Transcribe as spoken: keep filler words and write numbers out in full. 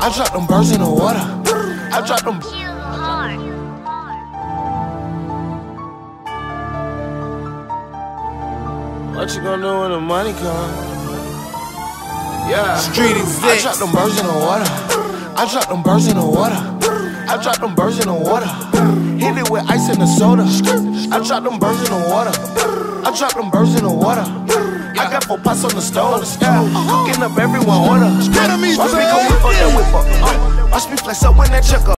I drop them birds in the water. I drop them. What you gonna do when the money come? Yeah. Street I drop them birds in the water. I drop them birds in the water. I drop them birds in the water. Hit it with ice and the soda. I drop them birds in the water. I drop them birds in the water. I got four pots on the stove. Yeah. Cooking up everyone order. Watch me come whip up that whip up. Uh, watch me flex up when that check up.